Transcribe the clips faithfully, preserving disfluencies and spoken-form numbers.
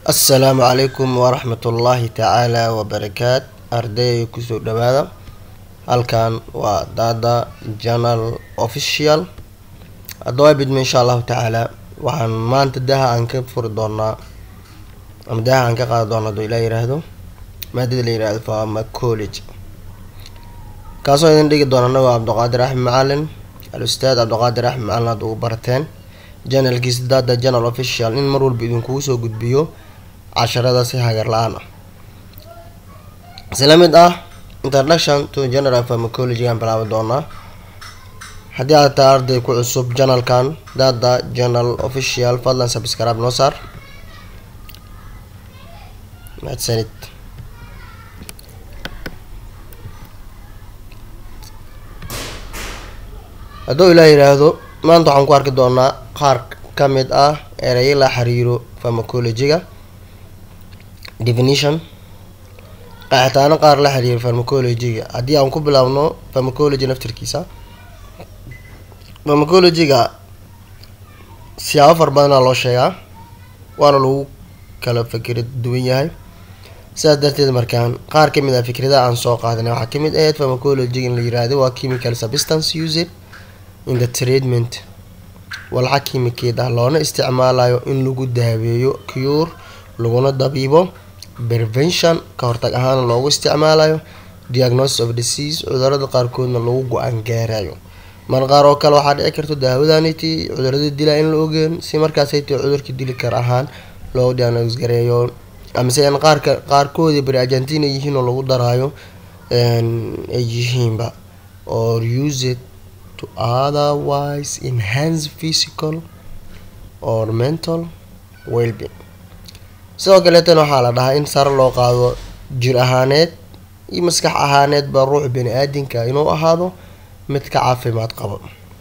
السلام عليكم ورحمة الله تعالى وبركاته أردي كسو دوادا هالكان ودادا جانل اوفيشيال أدوي بدم إن شاء الله تعالى وحن ما انتداها عن كفر دونا أمداها عن كقاد دونا دو إلهي رهدو مادة إلهي رهدو فأما كوليج كاسو إذن ديك دونا نو عبد القادر أحمد معلن الأستاذ عبد القادر أحمد معلن دو برتين جانل كيس دادا جانل اوفيشيال إن مرور بدون كوسو قد بيو عشرة سي هاجر لعنا سلامت اه introduction to general pharmacology and بلعب دونا حدي على تاردي كو عصب جانل كان دادا جانل اوفيشيال فضلا سبسكرايب نوصر ماتسانت هدو إلهي رهدو ما انتو حنكو ارك دونا قار كامد اه ارأي لا حريرو pharmacology definition قاعدة قار لا حرير pharmacology عادي أنكو بلاونو pharmacology نفتر كيسا pharmacology سياو فربانا لو شيء وانا لو كلا فكرة الدنيا هاي سادرت المركان قار كمية فكرة عن سوق هذا وحكمت ايات pharmacology اللي يراد و chemical substance used in the treatment والحكيم كده لونه استعماله إن لوجو دهبيو cure لوجونا دبيبو prevention كهرتاج أهان لوجو استعماله diagnosis of disease عذرات قاركون لوجو أنجاريو من غارو كل واحد أكرتو دهودانيتي عذرات الدلا إن لوجن سمر كاسيتي عذر كديل كراهان لو diagnosis جريون أما سين قار قاركودي برأرجنتين يجين لوجو درايو and يجين با or use it to otherwise enhance physical or mental well-being. sidoo kaleetana waxaa la dhahaa in sare loo qaado jir ahaaneed iyo maskax ahaaneed ba ruux bini aadinka inuu ahaado mid ka caafimaad qabo.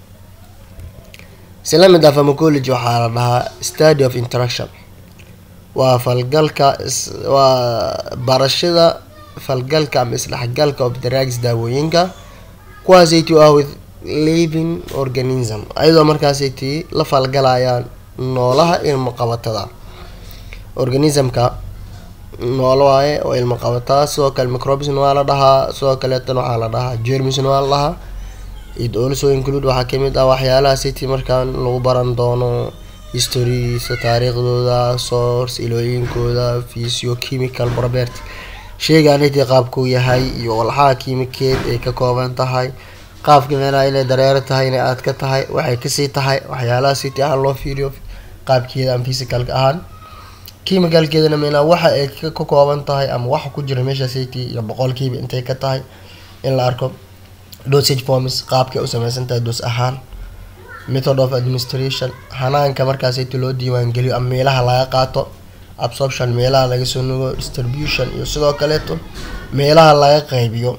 Islamida pharmacology waxaa la dhahaa study of interaction waa falgalka waa barashada falgalka ama isdhexgalka of drugs daawooyinka kuwaasay tu ah with living organism ayadoo markaasaytii la falgalayaan noolaha ilmo qabatada organismka nool waaye oo ilmo qabataa sidoo kale microbes waa la dhahaa sidoo kale tan waxaa la dhahaa germs waa la dhahaa it also include waxaa kamid ah waxyaalaha saytii markaan lagu baran doono history taariikhdooda source ilooyinkooda physiochemical property sheygaan intii qaabku yahay iyo walxaha kiimikeed ay ka kooban tahay qaabka meelaha inay dareero tahay inay aad ka tahay waxay ka sii tahay waxyaalaha sidii aan loo fiiriyo qaabkeeda am physical ahaan chemical keedana meelaha waxa ay ka kooban tahay ama waxa ku jira meesha sidii iyo boqolkiiba intay ka tahay in la arko dosage forms qaabka u samaysan tahay dos ahaan method of administration hanaanka markaas ay loo diiwaan geliyo ama meelaha laga qaato absorption meelaha laga soo nuugo distribution iyo sidoo kale meelaha laga qaybiyo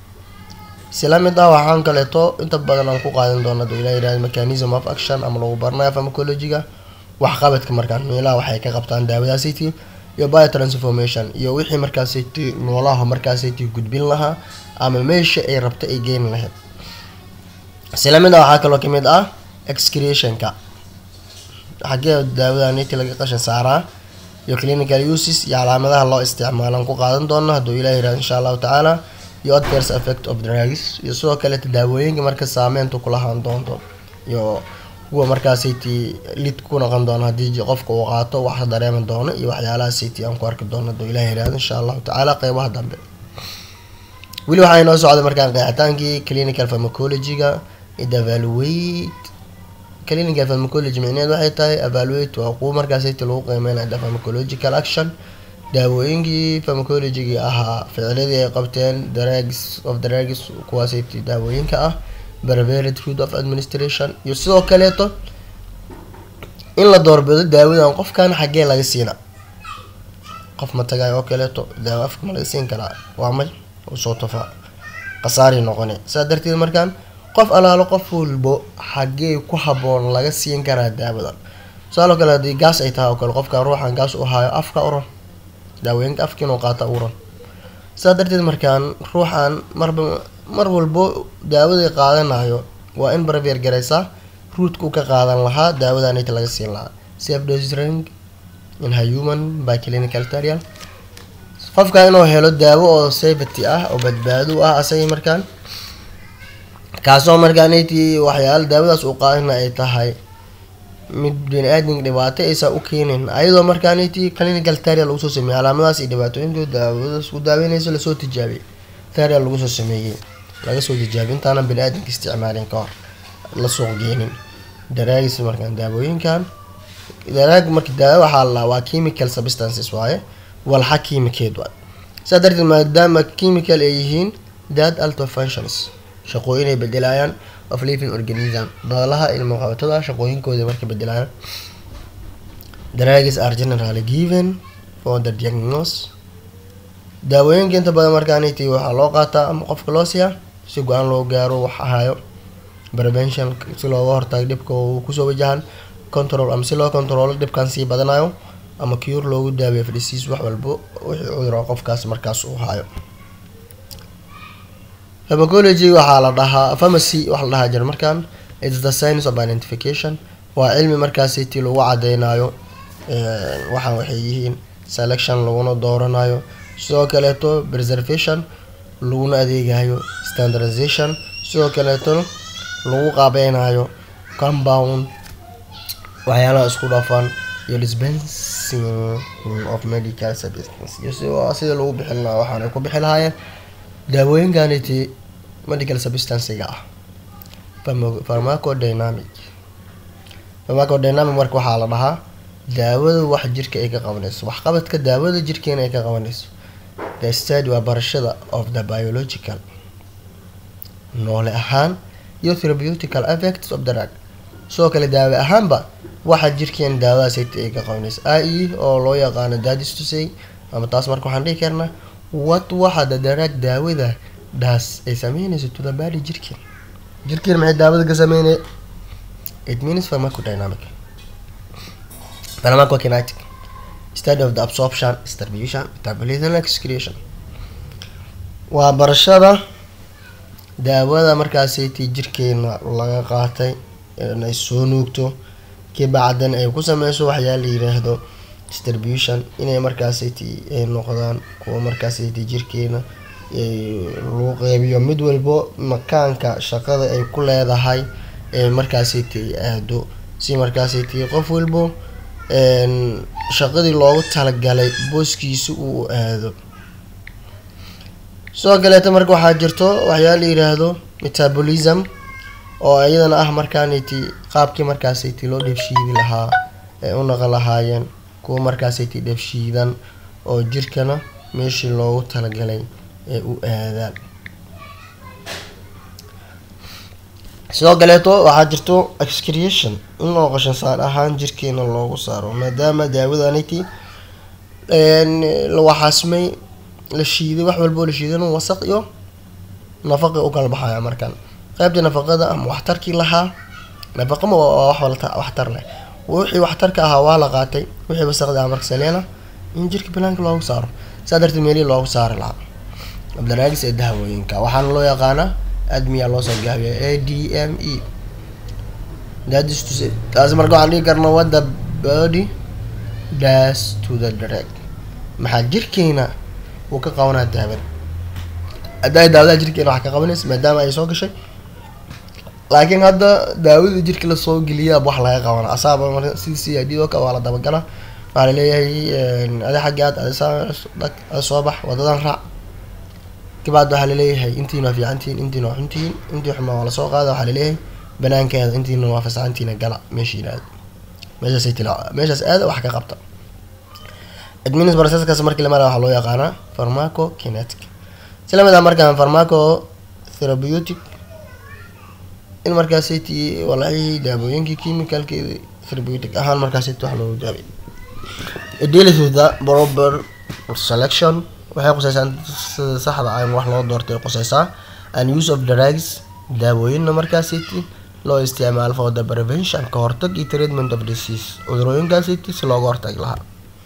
سلامة waxaan kaleeto inta badan aan ku qaadan doona ilaahay mechanism of action ama lagu barnayo pharmacology wax qabadka markaan meelaha waxay ka qabtaan daawadaasiti iyo biotransformation iyo wixii markaasiti noolaha markaasiti gudbin lahaa ama meesha ay rabto ay geyn lahayd. Salamada waxa kale oo kamid ah excretion-ka xagee daawadaniti laga qashan saaraa iyo clinical uses iyo calaamadaha loo isticmaalan ku qaadan doona haduu ilaahay insha Allah ta'ala iyo adverse effect of drugs iyo sidoo kale daawooyinka marka saameynta ku lahaan doonto iyo kuwa markaasiti lid ku noqon doona hadii qofka uu qaato wax dareeman doono iyo waxyaalaha siti aan ku arki doono haduu ilaahay raad insha Allah ta'ala qaybaha dambe wili waxay noo socdo markaan qeexitaankii clinical pharmacology-ga evaluate clinical pharmacology macnaheedu waxay tahay evaluate waa kuwa markaasiti lagu qiimeynayo pharmacological action daawooyinkii pharmacology ahaa ficilladii ay qabteen drugs of drugs kuwaasay daawooyinka ah prepared food of administration iyo sidoo kaleeto in la doorbido daawadan qofkan xagee laga siina qof ma tagay oo kaleeto daawo afka ma laga siin karaa waa may oo soo tofa qasaari noqonay saadarteed markaan qof alaalo qof walbo xagee ku haboon laga siin karaa daawadan sidoo kale hadii gaas ay tahay oo kale qofka ruuxan gaas u hayo afka uron daawooyinka afkiina oo qaata uron saadarteed markaan ruuxan marba mar walbo daawada qaadanayo waa in barbeer garaysa root ku ka qaadan lahaa daawadan inta laga siin lahaa safe dosing in human by clinical trial qofka inuu helo daawo oo safety ah oo badbaado ah asay markaan kaasoo markaan intii waxyaalo daawadaas uu qaadana ay tahay mid bini'aadamka dhibaato aysan u keenin ayadoo markaan intii clinical trial lagu soo sameeyay calaamadaas iyo dhibaatooyinka daawadaas u daaweynayso la soo tijaabiyay trial lagu soo sameeyay laga soo tijaabiyay intaana bini'aadamka isticmaalin ka hor la soo geenin daraagis markaan daawooyinkan daraag markii daawo waxa la waa chemical substances waaye walxa kiimikeed waa sadartii maadaama chemical ay yihiin that alter functions shaqooyin ay bedelayaan of living organism noolaha ilmo qabatada shaqooyinkooda markay bedelayaan drugs are generally given for the diagnosis daawooyinka inta badan markaanaytii waxaa loo qaataa ama qofka loo siiyaa si go-aan loo gaaro wax ahayo prevention si looga hortago dhibka uu kusoo wajahan control ama si loo control dhibkan sii badanayo ama cure loogu daaweeyo disease wax walbo wixii cudur qofkaas markaas uu hayo pharmacology waxaa la dhahaa pharmacy waxa la dhahaa jir markaan it's the science of identification waa cilmi markaas tii lagu cadeynayo ee waxa waxay yihiin selection laguna dooranayo sidoo kale to preservation laguna adeegayo standardization sidoo kale to lagu qaabeynayo compound waxyaalaha isku dhafan iyo dispensing of medical services iyo sida lagu bixin lahaa waxaan ku bixin lahaayeen daawooyinkaniti medical substances ah pharmacodynamic pharmacodynamic marka waxaa la dhahaa daawada wax jirka ay ka qabanayso wax qabadka daawada jirkeena ay ka qabanayso the study waa barashada of the biological noole ahaan iyo therapeutical effects of the drug soo kale daawo ahaanba waxa jirkeen daawadaas ay ka qabanayso ai oo loo yaqaan that is to say ama taas marka waxaan dhihi karnaa what waxa drug daawada daas ay sameynayso to the body jirkeen jirkeen maxay daawada ka sameynay it means pharmacodynamic pharmacokinetic study of the absorption distribution metabolism and excretion waa barashada daawada markaas ay jirkeena laga qaatay inay soo nuugto kibacdan ay ku sameyso waxyaalo la yiraahdo distribution inay markaas ay noqdaan kuwa markaas ay jirkeena ee loo qeybiyo mid walbo makaanka shaqada ay ku leedahay ee markaas ay aado si markaas ay qof walbo een shaqadii loogu talagalay booskiisa uu aado soo galeeta marka waxa jirto waxyaalo la yiraahdo metabolism oo ayadana ah markaaniti qaabkii markaas ay loo dheefshiidi lahaa ee u naqal lahaayeen kuwa markaas ay dheefshiidan oo jirkana meeshii loogu talagalay ee u aadaan sidoo kaleeto waxaa jirto excretion in loo qashin saar ahaan jirkeena loogu saaro maadaama daawadaniti een la waxaasmay la shiiday wax walbo la shiidan wasaq iyo nafaqo u kala baxaya markan qaybta nafaqada ama waxtarkii lahaa nafaqa ma wax wala waxtar leh wixii waxtarka ahaa waa la qaatay wixii wasaqda marka saleena in jirka banaanka loogu saaro sadartii meeli loogu saaro la abdanaagis ee daawooyinka waxaan loo yaqaanaa admiya loo soo gaabiyo A D M E that is to say taas marka waxaan dhigi karnaa what the body does to the drug maxaa jirkeena uu ka qabanaa daawada aday daawada jirkeena wax ka qabanaysa maadaama ay soo gashay laakiin hadda daawada jirka la soo geliyaa wax laga qabana asaaba marka si si adido ka wala daba gala waxa leeyahay ada xagaad ada soo bax wadadan raac kibaad waxa leeyahay intiina fiicantiin intiina xuntiin intii xuma wala soo qaada waxa leeyahay banaankeeda intiina waa fasaantiina gala meeshiinaad meesha say tilaa meeshaas aad wax ka qabta admin processkaas markii la maraa waxa loo yaqaanaa pharmacokinetic silamada markaan pharmaco therapeutic in markaas ay tii walahi daawooyinka chemicalka therapeutic ahaan markaas ay wax loo daaweeyo it deals with the proper selection waxay qosaysan saxda ah wax loo doortay qosaysa and use of drugs daawooyinka markaas ay tii loo isticmaalo for the prevention ka hortag iyo treatment of disease cudurooyinkaas ay tii si looga hortag lahaa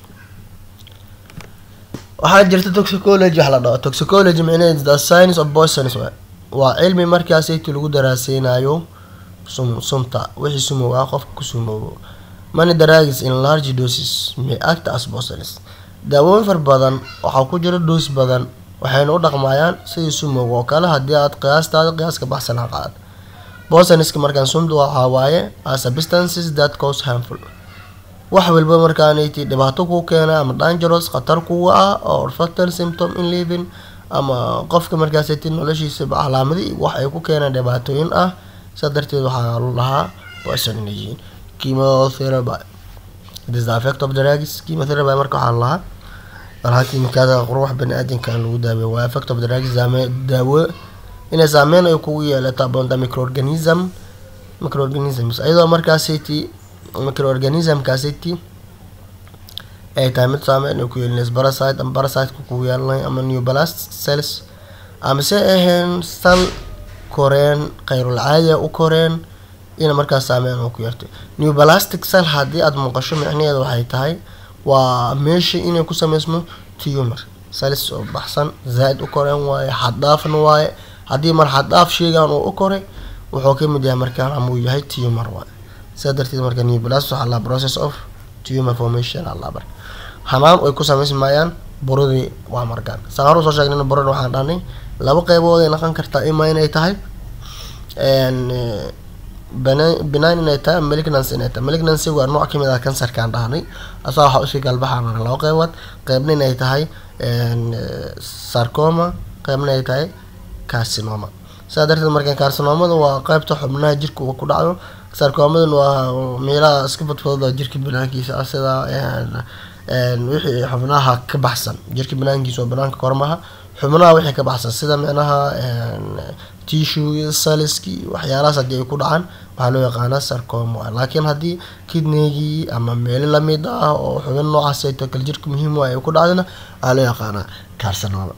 waxaa jirta toxicology wax la dhaho toxicology macnaheedu the science of poisons waa cilmi markaas ay lagu daraaseynayo sum sumta wixii sumowa qofka ku sumowo many drugs in large doses may act as poisons. daawooyin far badan waxaa ku jira doos badan waxayna u dhaqmayaan sidii sumowga oo kale haddii aad qiyaastaada qiyaas ka baxsan qaad. poisonska markaan suntu waxaa waaye are substances that cause harmful wax walba markaanayti dhibaato ku keena ama dangerous khatar kuwa ah or fatal symptom in living ama qofka markaasayti noloshiisa calaamadii wax ay ku keenaan dhibaatooyin ah sidaa darteed waxaa lahaa poison. chemotherapy it is the effect of drugs. chemotherapy marka waxaa lahaa balha kiimikaada quruux baniaadamka lagu daaweeyo waa effect of drugs daawo inay saameyn ay kugu yeelato upon the microorganism microorganisms ayadoo markaasayti microorganism kaasiti ay tahay mid saameyn ay ku yeelanayso parasite ama parasite ku yeelanay ama neoblast cells ama se ahayn sal koreen qayrul caadi u koreen ina markaas saameyn ku yeertay. neoplastic cell haddii aad muuqasho micnaheedu waxay tahay waa meesha inay ku sameysmo tumor cells oo baxsan zaid u koreen waaye xad dhaafna waaye haddii mar xad dhaaf sheegan oo u koray wuxuu ka mid yahay markaan ama uu yahay tumor waaye. sidaa darteed marka neoplastic waxaa la process of tumor formation alla bar hanaan ay ku sameysmayaan buradii waa markaan saan soo sheegnay burada waxaan dhahnay laba qaybood ay noqon kartaa ima inay tahay een benign inay tahay malignancy inay tahay. malignancy waa nooc kamid ah kansarka aan dhahnay asaa waxa usii galbaxaan laba qaybood qaybna inay tahay een sarcoma qaybna ay tahay carcinoma. sidaa darteed markaan carcinomada waa qaybta xubnaha jirka uu ku dhaco sarcomada waa meelaha iska fudfudud oo jirka banaankiisa ah sida een wixii xubnaha ka baxsan jirka banaankiisa oo banaanka kormaha xubnaha wixii ka baxsan sida macnaha een tissue cellski waxyaalahaas hadii ay ku dhacaan waxaa loo yaqaanaa sarcoma. laakiin haddii kidneygii ama meel lamid ah oo xubin noocaas ay kala jirka muhiim ah ay ku dhacdana waxaa loo yaqaanaa carcinoma.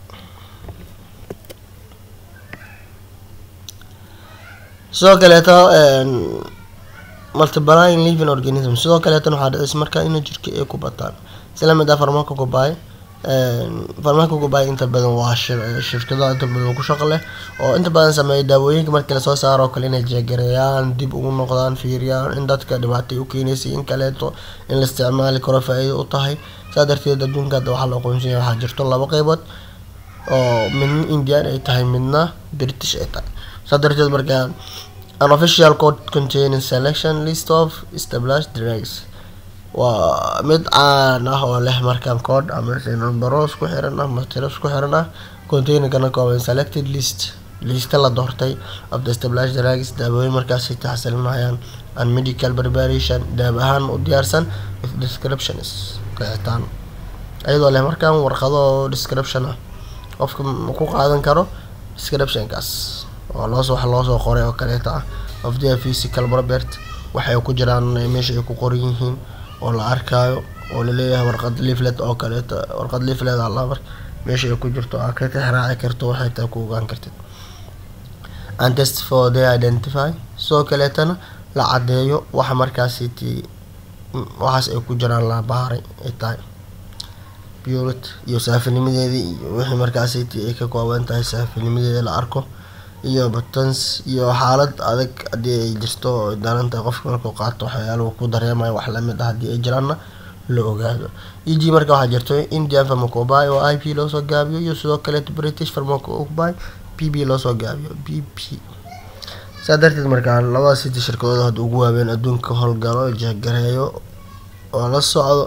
sidoo kaleeto een multiple living organism sidoo kaleeto waxaa dhacaysa marka in jirka ay ku bataan sida mid ah pharmacopea een pharmacopea inta badan waa shirkado inta badan ku shaqo leh oo inta badan sameeya daawooyinka marka la soo saaro kale inay jeegareeyaan dib ugu noqdaan fiiriyaan in dadka dhibaato u keenaysa in kaleeto in la isticmaali karo faa'iido u tahay. sidaa darteed adduunka waxaa loo qoonsiyaa waxaa jirto laba qaybood oo mid Indian ay tahay midna British ay tahay. sidaa darteed marka an official code containing selection list of established drugs waa mid aan ah oo leh markaan code ama numberos ku xiran ah materials ku xiran ah containing kana kooban selected list list la doortay of the established drugs daawooyin markaas ay taxsilinayaan and medical preparation daawo ahaan u diyaarsan with descriptions qeextaan ayadoo leh markaan warqado description ah qofka ku qaadan karo description kaas oo loo soo wax loo soo qoray oo kaleeta ah of the physical property waxay ku jiraan meesha ay ku qoran yihiin oo la arkayo oo la leeyahay warqad leaflet oo kaleeta warqad leaflet alla mar meesha ay ku jirto aad ka tixraaci karto waxay taa ku ogaan kartid and test for the identify soo kaleetana la cadeeyo waxa markaasi tii waxaas ay ku jiraan la baaray ay tahay purity iyo saafinimadeedii iyo wixii markaasi tii ay ka kooban tahay saafinimadeeda la arko iyo buttons iyo xaalad adag hadii ay jirto daananta qofka markuu qaato waxyaalo ku dareemayo wax la mid ah hadii ay jiraanna la ogaado. eg marka waxa jirto Indian pharmacopea oo I P loo soo gaabiyo iyo sidoo kale British pharmacopea P B loo soo gaabiyo B P. sidaa darteed marka labada city shirkadood hadda ugu waaweyn adduunka howlgalo jeegareeyo oo la socdo.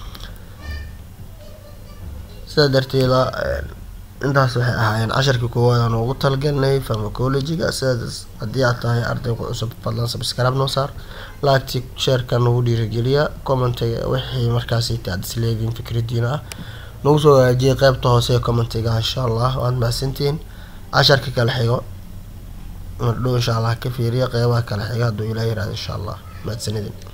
sidaa darteed intaas waxay ahaayeen casharkii koowaad aan ugu talagalnay pharmacology-ga. sidaas haddii aad tahay arday ku cusub fadlan subscribe noo saar like share kan ugu dhiirigeliya comment-ga wixii markaasi aad isleediin fikradiina ah nagu soo hagaajiya qaybta hoose ee comment-ga insha Allah waad mahadsantihiin. casharka kale xigo mar dhow insha Allah ka fiiriya qaybaha kale xiga hadduu Ilaahay yiraahdo insha Allah mahadsanidin.